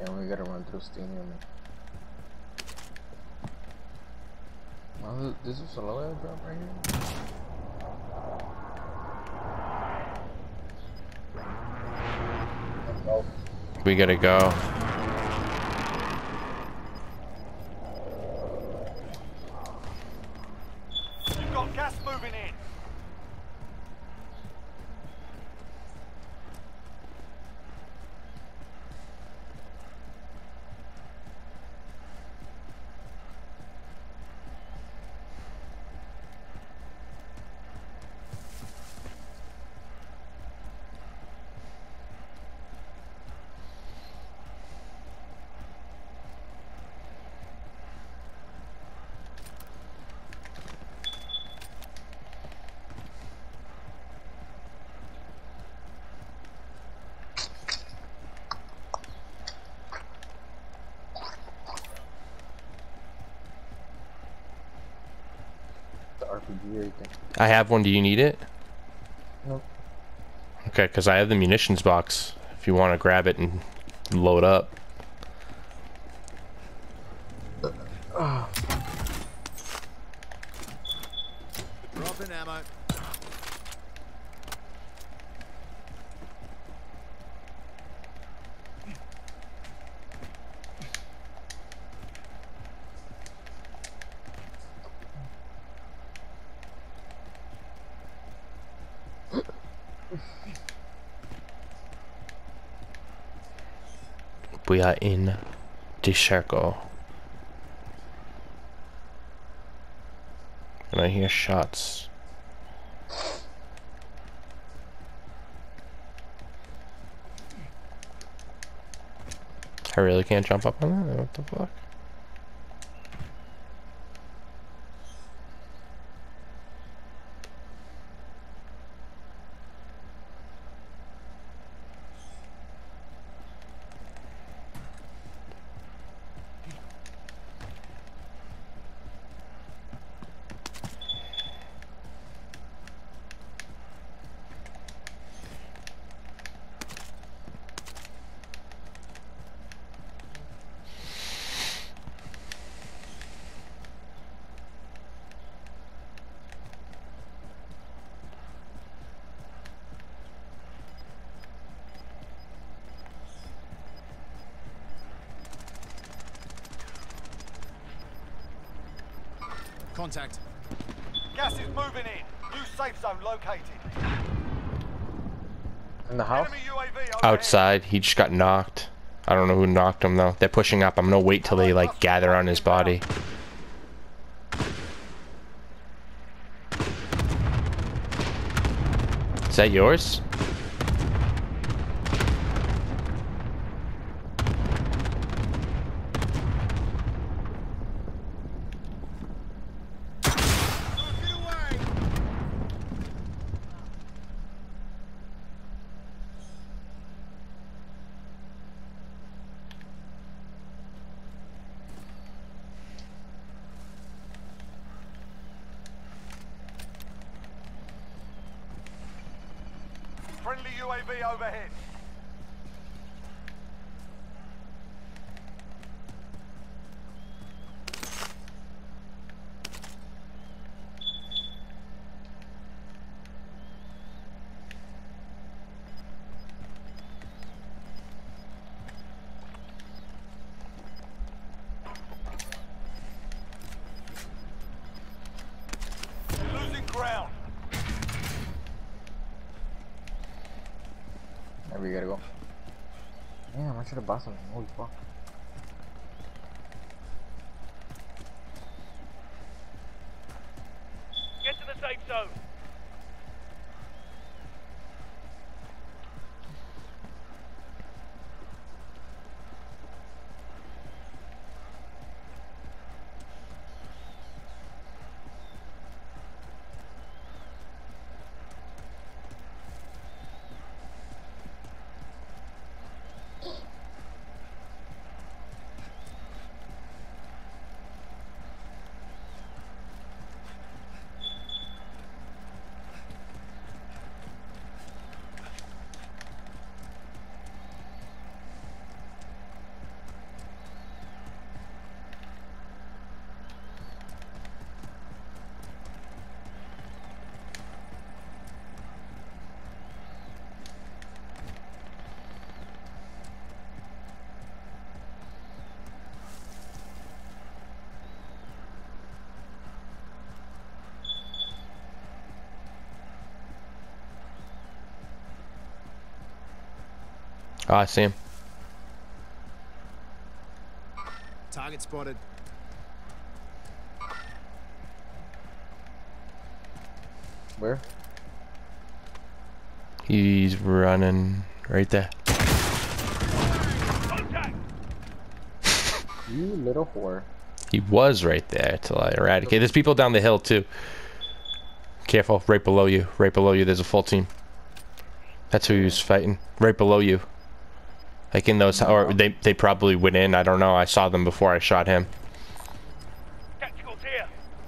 Yeah, we gotta run through Stadium. Oh, this is a low drop right here. We gotta go. You've got gas moving in. The RPG right there. I have one. Do you need it? Nope. Okay, because I have the munitions box. If you want to grab it and load up. Dropping ammo. We are in the circle. And I hear shots. I really can't jump up on that? What the fuck? Contact. Gas is moving in. New safe zone located. In the house? Enemy UAV overhead. Outside, he just got knocked. I don't know who knocked him though. They're pushing up. I'm gonna wait till they like gather on his body. Is that yours? Get away. Friendly UAV overhead. Losing ground. There we gotta go. Damn, I should have bought something. Holy fuck. Get to the safe zone. Oh, I see him. Target spotted. Where? He's running right there. You little whore. He was right there till I eradicated. There's people down the hill too. Careful, right below you. Right below you, there's a full team. That's who he was fighting. Right below you. Like in those, or they probably went in. I don't know. I saw them before I shot him. Tacticals here.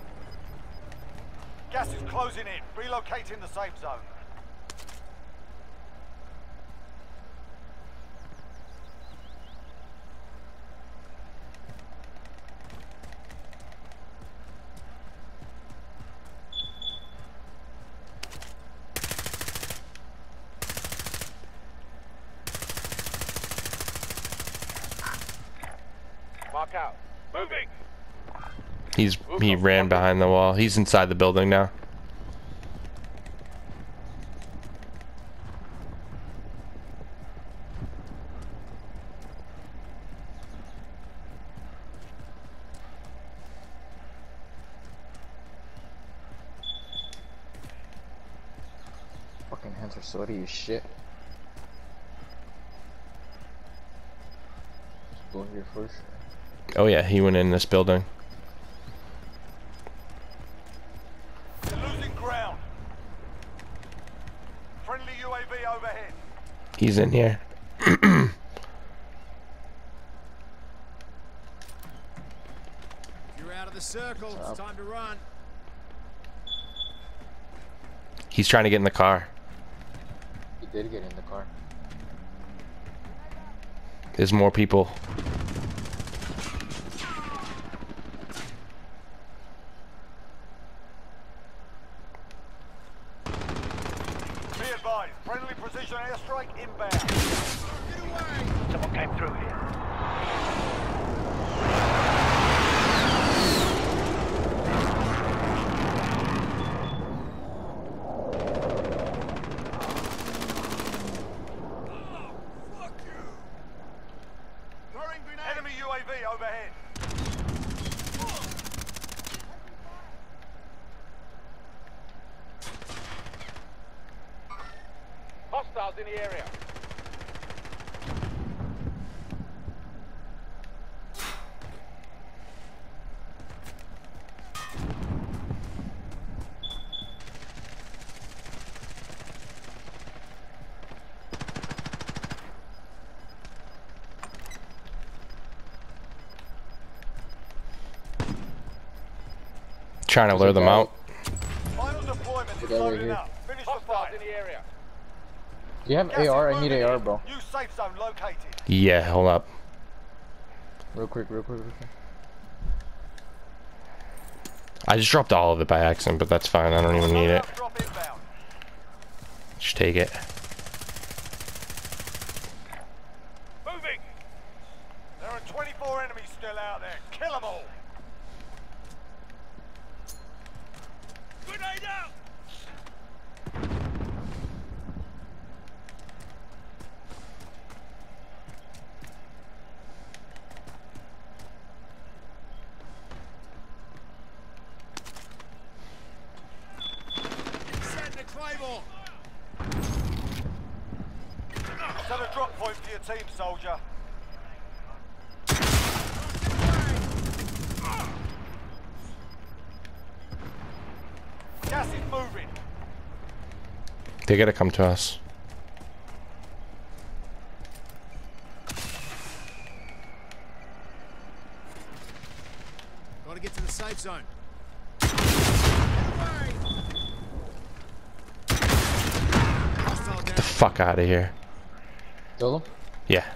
Gas is closing in. Relocating the safe zone. Mark out. Moving. He ran behind the wall. He's inside the building now. Fucking hands are sweaty as shit. Just blow here first. Oh yeah, he went in this building. You're losing ground. Friendly UAV overhead. He's in here. You're out of the circle. It's time to run. He's trying to get in the car. He did get in the car. There's more people. Be advised. Friendly precision airstrike inbound. Someone came through here. Enemy UAV overhead. Hostiles in the area. Trying to lure them out. Final deployment is Right loading here. up. Finish the fight. In the area. Do you have Gas is AR? I need moving AR, in. bro. New safe zone located. Yeah, hold up. Real quick, real quick, real quick. I just dropped all of it by accident, but that's fine. I don't even need it. Drop inbound. Just take it. Moving. There are 24 enemies still out there. Kill them all. Grenade out. Set the claymore. Set a drop point for your team, soldier. Gas is moving. They gotta come to us. Gotta get to the safe zone. Hostile Get down. the fuck out of here. Kill him? Yeah.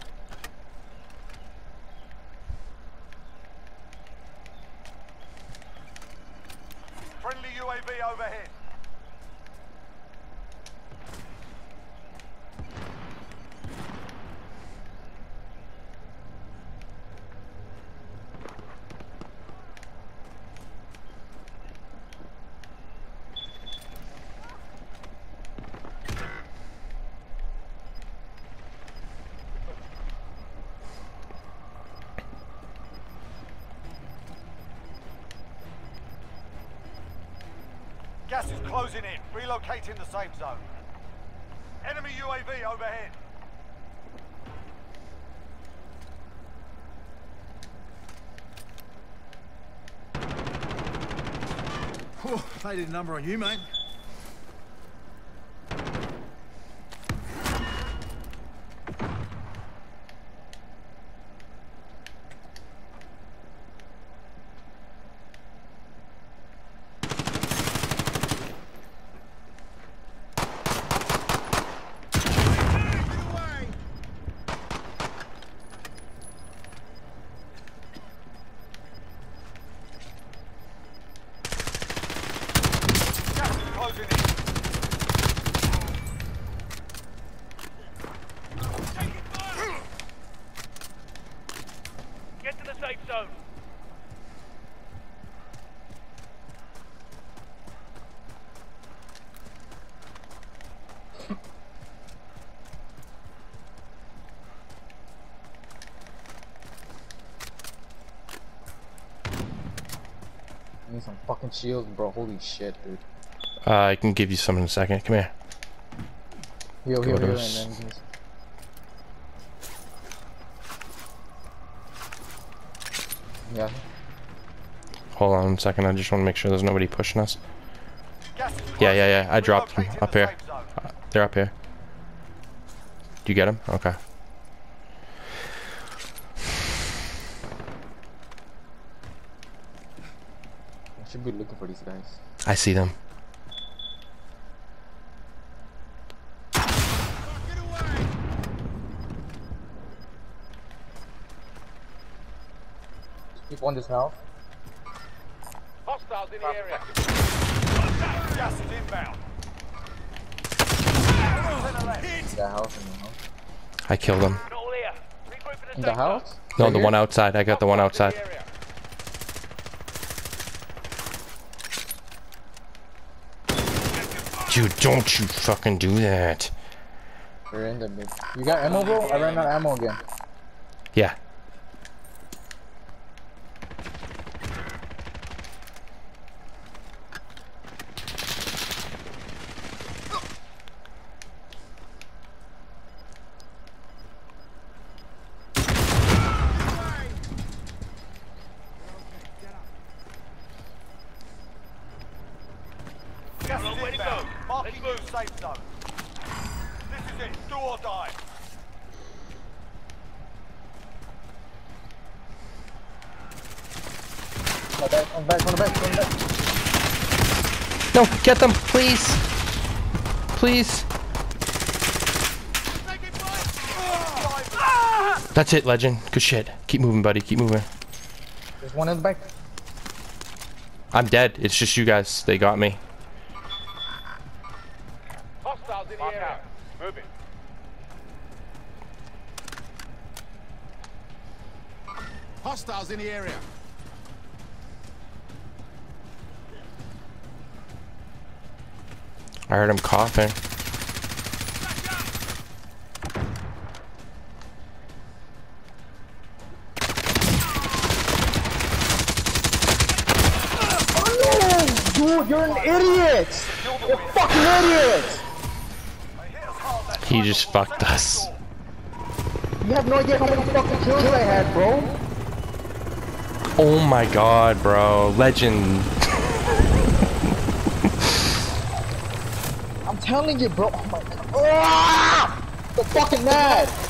Friendly UAV overhead. Gas is closing in. Relocating the safe zone. Enemy UAV overhead. Whew, they did a number on you, mate. Gas is closing in. Taking fire. Get to the safe zone. I need some fucking shields, bro. Holy shit, dude. I can give you some in a second. Come here. Heal, Go heal, to heal, us. and then just... Yeah. Hold on a second. I just want to make sure there's nobody pushing us. Gas is Yeah, closing yeah, in. yeah. I dropped them Relocating up the here. safe zone. They're up here. Do you get them? Okay. I should be looking for these guys. I see them. Get away! Keep on this house. Hostiles in the area. Gas is inbound. That house and the house. I killed them. Not all here. Regroup in In the house? No, Right the here? one outside. I got the one outside. Dude, don't you fucking do that. They're in the mid. You got ammo, bro? I ran out of ammo again. Yeah. Gas is inbound. Marking new safe zone. This is it. Do or die. On the back, on the back, on the back. No, get them, please. Please. That's it, legend. Good shit. Keep moving, buddy. Keep moving. There's one in the back. I'm dead. It's just you guys. They got me. Hostiles in the area. Moving. Hostiles in the area. I heard him coughing. Dude, you're an idiot! You're a fucking idiot! He just fucked us. You have no idea how many fucking kills I had, bro. Oh my god, bro. Legend. I'm telling you, bro. Oh my god. Ah! So fucking mad.